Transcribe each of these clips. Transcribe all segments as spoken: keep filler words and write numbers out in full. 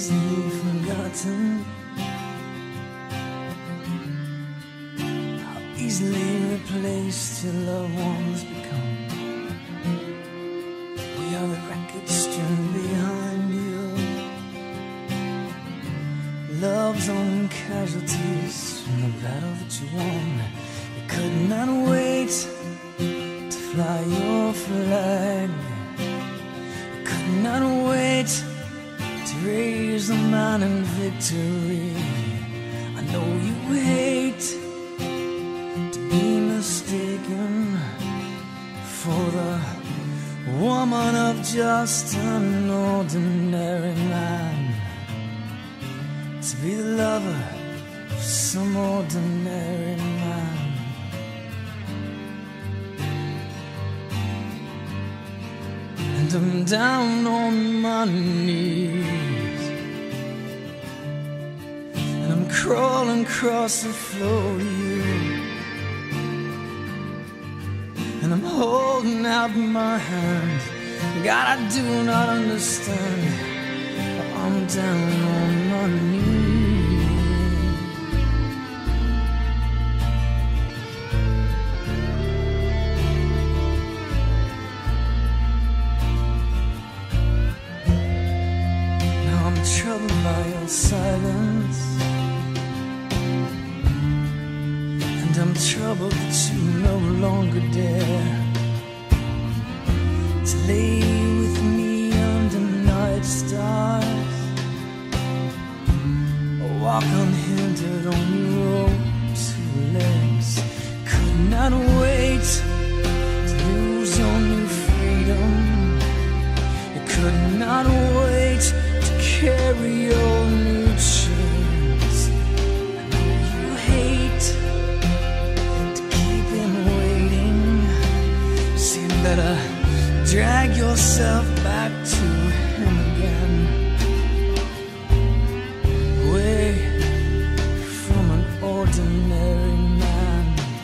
easily forgotten, how easily replaced your loved ones become. We are the wreckage strewn behind you, love's own casualties from the battle that you won. You could not wait to fly your flag, you could not wait to raise the man in victory. I know you hate to be mistaken for the woman of just an ordinary man, to be the lover of some ordinary man. And I'm down on my knees, and I'm crawling across the floor to you, and I'm holding out my hand. God, I do not understand, but I'm down on my knees. Now I'm troubled by your silence, and I'm troubled that you no longer dare to lay with me under night stars, or walk unhindered on your own two legs. Could not wait to lose your new freedom, you could not wait to carry your new chains. I know you hate to keep him waiting, seem better drag yourself back to him again, away from an ordinary man.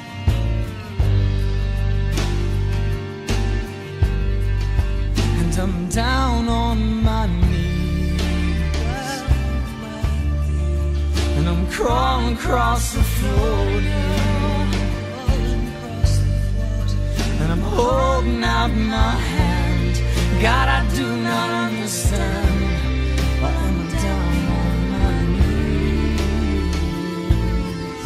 And I'm down on my knees, and I'm crawling across the floor to you, and I'm holding out my hand. God, I do not understand, why I'm down on my knees,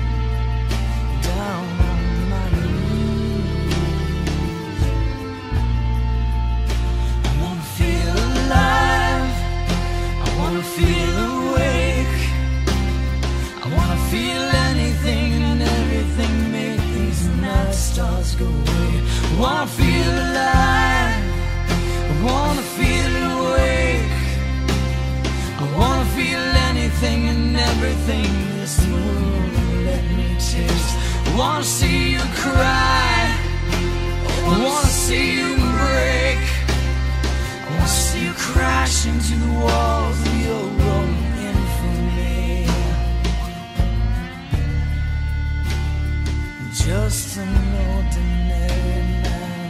down on my knees. I wanna feel alive, I wanna feel awake, I wanna feel anything and everything, make these night stars go away. I wanna feel alive, I wanna feel awake, I wanna feel anything and everything this world will let me taste. I wanna see you cry, I wanna see you break, I wanna see you crash into the walls of your own infamy. Just an ordinary man,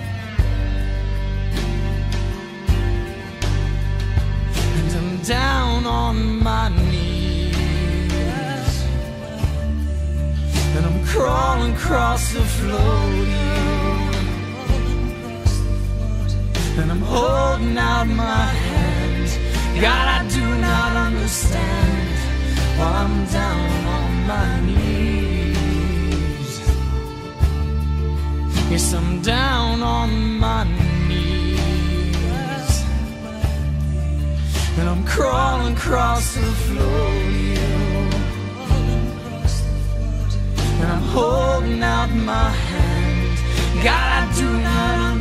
and I'm down on my knees, and I'm crawling across the floor to you, and I'm holding out my hand. God, I do not understand, why I'm down on my knees. Yes, I'm down on my knees, and I'm crawling across the floor to you, and I'm holding out my hand. God, I do not understand,